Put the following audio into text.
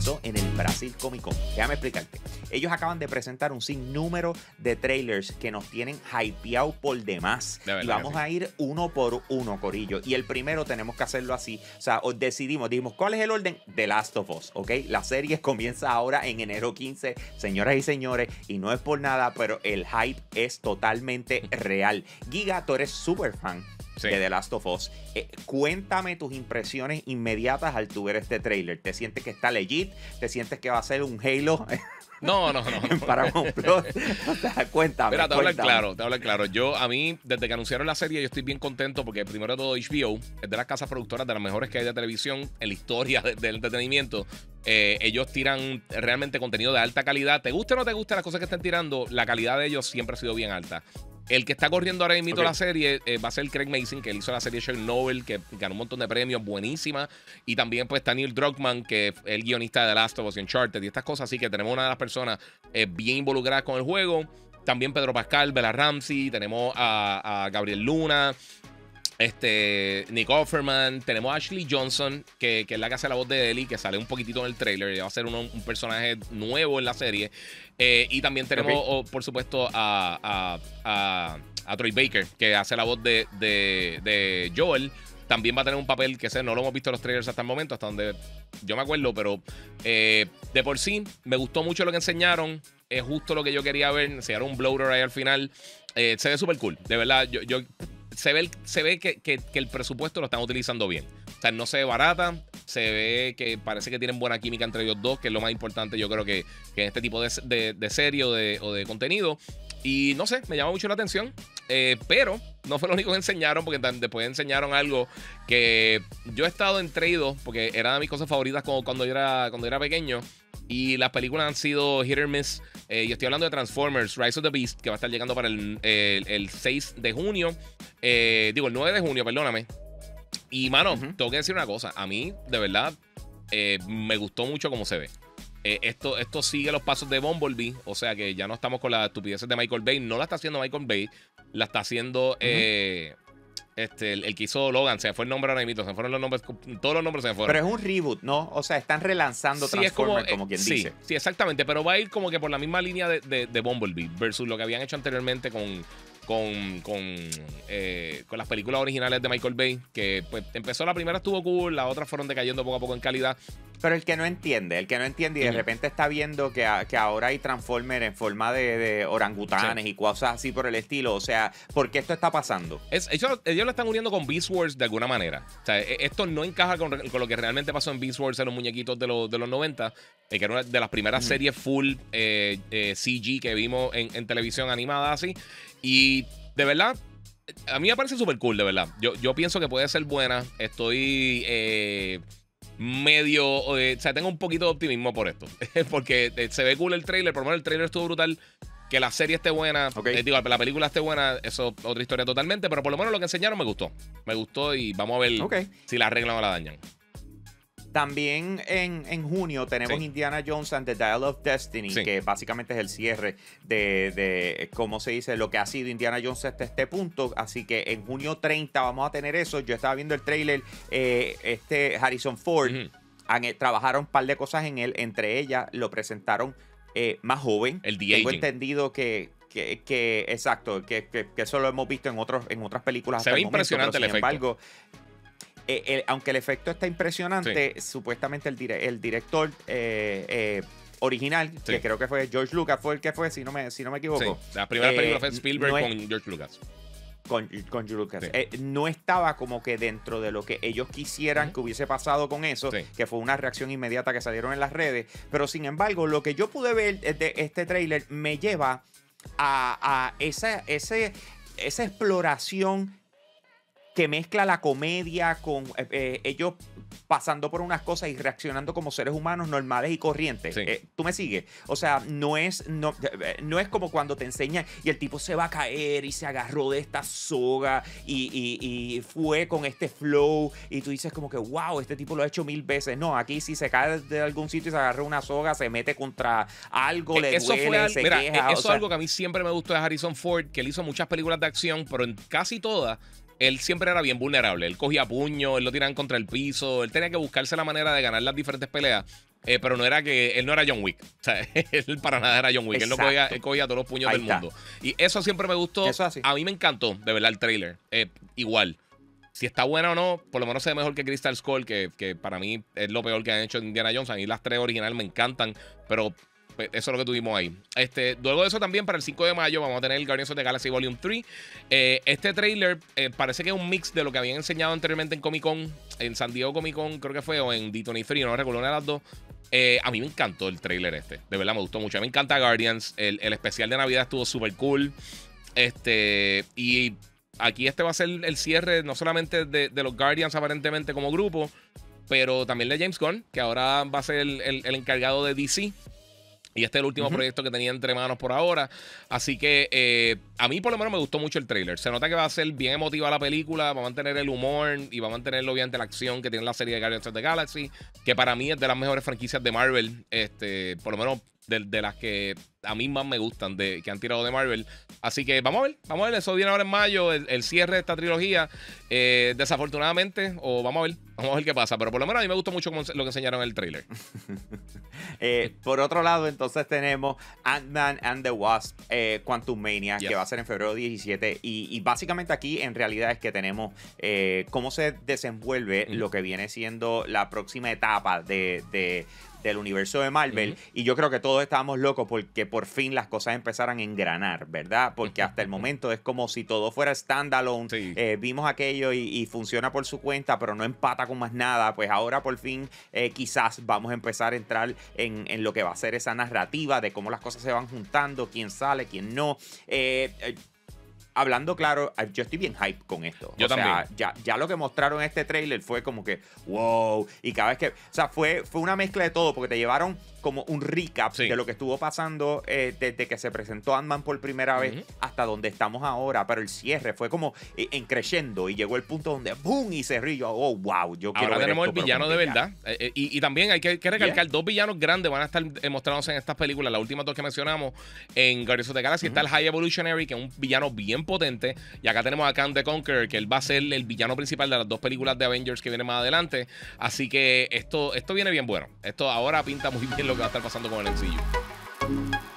pasó en el Brasil Comic Con. Déjame explicarte. Ellos acaban de presentar un sinnúmero de trailers que nos tienen hypeados por demás. Y vamos a ir uno por uno, corillo. Y el primero tenemos que hacerlo así. O sea, dijimos, ¿cuál es el orden? The Last of Us, ¿ok? La serie comienza ahora en enero 15, señoras y señores, y no es por nada, pero el hype es totalmente real. Giga, tú eres súper fan de The Last of Us. Cuéntame tus impresiones inmediatas al tu ver este trailer. ¿Te sientes que está legit? ¿Te sientes que va a ser un Halo? No. Paramount Plus. O sea, cuéntame. Mira, te hablo claro. A mí, desde que anunciaron la serie, yo estoy bien contento porque, primero de todo, HBO es de las casas productoras de las mejores que hay de televisión en la historia del entretenimiento. Ellos tiran realmente contenido de alta calidad. Te guste o no te guste las cosas que están tirando, la calidad de ellos siempre ha sido bien alta. El que está corriendo ahora mismo la serie va a ser Craig Mazin, que él hizo la serie Chernobyl, que ganó un montón de premios, buenísima. Y también pues está Neil Druckmann, que es el guionista de The Last of Us y Uncharted y estas cosas. Así que tenemos una de las personas bien involucradas con el juego. También Pedro Pascal, Bella Ramsey, tenemos a Gabriel Luna, Nick Offerman, tenemos a Ashley Johnson, que es la que hace la voz de Ellie, que sale un poquitito en el trailer. Ella va a ser un personaje nuevo en la serie. Y también tenemos, por supuesto, a Troy Baker, que hace la voz de Joel. También va a tener un papel que no lo hemos visto en los trailers hasta el momento, hasta donde yo me acuerdo, pero de por sí me gustó mucho lo que enseñaron. Es justo lo que yo quería ver. Enseñaron un bloater ahí al final. Se ve súper cool, de verdad. Se ve que el presupuesto lo están utilizando bien. O sea, no se ve barata. Se ve que parece que tienen buena química entre ellos dos, que es lo más importante, yo creo, que en este tipo de serie o de contenido. Y no sé, me llama mucho la atención. Pero no fue lo único que enseñaron, porque después enseñaron algo que yo he estado entreído, porque era de mis cosas favoritas cuando yo era pequeño. Y las películas han sido hit or miss. Yo estoy hablando de Transformers, Rise of the Beast, que va a estar llegando para el 6 de junio. El 9 de junio, perdóname. Y, mano, tengo que decir una cosa. A mí, de verdad, me gustó mucho cómo se ve. Esto sigue los pasos de Bumblebee. O sea que ya no estamos con las estupideces de Michael Bay. No la está haciendo Michael Bay. La está haciendo el que hizo Logan. Se me fue el nombre ahora mismo. Se me fueron los nombres. Todos los nombres se me fueron. Pero es un reboot, ¿no? O sea, están relanzando Transformers, como quien dice. Sí, exactamente. Pero va a ir como que por la misma línea de Bumblebee versus lo que habían hecho anteriormente con las películas originales de Michael Bay, que pues empezó, la primera estuvo cool, las otras fueron decayendo poco a poco en calidad. Pero el que no entiende y de repente está viendo que ahora hay Transformers en forma de orangutanes y cosas así por el estilo. O sea, ¿por qué esto está pasando? Ellos lo están uniendo con Beast Wars de alguna manera. O sea, esto no encaja con lo que realmente pasó en Beast Wars, en los muñequitos de los 90, que era una de las primeras series full CG que vimos en televisión animada así. Y de verdad, a mí me parece súper cool, de verdad. Yo pienso que puede ser buena. Estoy o sea, tengo un poquito de optimismo por esto. Porque se ve cool el trailer. Por lo menos el trailer estuvo brutal. Que la serie esté buena, la película esté buena, eso es otra historia totalmente. Pero por lo menos lo que enseñaron me gustó. Me gustó y vamos a ver si la arreglan o la dañan. También en junio tenemos Indiana Jones and the Dial of Destiny, que básicamente es el cierre de ¿cómo se dice? Lo que ha sido Indiana Jones hasta este punto. Así que en junio 30 vamos a tener eso. Yo estaba viendo el trailer, Harrison Ford, trabajaron un par de cosas en él. Entre ellas lo presentaron más joven. El de-aging. Tengo entendido que exacto, que eso lo hemos visto en otras películas. Se ve impresionante el efecto. Aunque el efecto está impresionante, supuestamente el director original, que creo que fue George Lucas, fue el que fue, si no me equivoco. Sí. La primera película fue Spielberg con George Lucas. Con George Lucas. No estaba como que dentro de lo que ellos quisieran que hubiese pasado con eso, que fue una reacción inmediata que salieron en las redes. Pero sin embargo, lo que yo pude ver de este tráiler me lleva a esa exploración que mezcla la comedia con ellos pasando por unas cosas y reaccionando como seres humanos normales y corrientes. ¿Tú me sigues? O sea, no es como cuando te enseñan y el tipo se va a caer y se agarró de esta soga y fue con este flow y tú dices como que wow, este tipo lo ha hecho 1000 veces. No, aquí si se cae de algún sitio y se agarra una soga, se mete contra algo, le duele, se queja. Eso es algo que a mí siempre me gustó de Harrison Ford, que él hizo muchas películas de acción, pero en casi todas él siempre era bien vulnerable. Él cogía puño, él lo tiraban contra el piso, él tenía que buscarse la manera de ganar las diferentes peleas. pero no era que él no era John Wick. O sea, él para nada era John Wick. Él cogía todos los puños del mundo. Y eso siempre me gustó. A mí me encantó, de verdad, el trailer. Igual. Si está buena o no, por lo menos se ve mejor que Crystal Skull, que para mí es lo peor que han hecho en Indiana Jones. A mí las 3 originales me encantan, pero eso es lo que tuvimos ahí. Luego de eso también, para el 5 de mayo, vamos a tener el Guardians of the Galaxy Volume 3. Este trailer parece que es un mix de lo que habían enseñado anteriormente en Comic Con, en San Diego Comic Con, creo que fue, o en D23, no recuerdo, una de las dos. A mí me encantó el trailer de verdad me gustó mucho. A mí me encanta Guardians, el especial de Navidad estuvo súper cool. Y aquí va a ser el cierre no solamente de los Guardians aparentemente como grupo, pero también de James Gunn, que ahora va a ser el encargado de DC. Y este es el último proyecto que tenía entre manos por ahora. Así que a mí por lo menos me gustó mucho el trailer. Se nota que va a ser bien emotiva la película. Va a mantener el humor y va a mantener obviamente la acción que tiene la serie de Guardians of the Galaxy, que para mí es de las mejores franquicias de Marvel. Por lo menos de las que a mí más me gustan que han tirado de Marvel. Así que vamos a ver. Eso viene ahora en mayo, el cierre de esta trilogía. Desafortunadamente, vamos a ver qué pasa. Pero por lo menos a mí me gustó mucho lo que enseñaron en el trailer. Por otro lado, entonces tenemos Ant-Man and the Wasp, Quantumania, que va a ser en febrero 17. Y básicamente aquí en realidad es que tenemos cómo se desenvuelve lo que viene siendo la próxima etapa del universo de Marvel. Y yo creo que todos estábamos locos porque por fin las cosas empezaran a engranar, ¿verdad? Porque hasta el momento es como si todo fuera standalone. Sí. Vimos aquello y funciona por su cuenta, pero no empata con más nada. Pues ahora por fin quizás vamos a empezar a entrar en lo que va a ser esa narrativa de cómo las cosas se van juntando, quién sale, quién no. Hablando claro, yo estoy bien hype con esto. Yo también. Ya lo que mostraron en este trailer fue como que wow. Y cada vez que... O sea, fue una mezcla de todo porque te llevaron como un recap de lo que estuvo pasando desde que se presentó Ant-Man por primera vez hasta donde estamos ahora. Pero el cierre fue como creciendo y llegó el punto donde ¡boom! Y se río. Oh, wow. Yo quiero ahora ver tenemos esto, el villano de verdad. Y también hay que recalcar, dos villanos grandes van a estar mostrándose en estas películas. Las últimas dos que mencionamos en Guardians of the Galaxy. Está el High Evolutionary, que es un villano bien potente. Y acá tenemos a Kang the Conqueror, que él va a ser el villano principal de las dos películas de Avengers que vienen más adelante. Así que esto viene bien bueno. Esto ahora pinta muy bien lo que va a estar pasando con el MCU.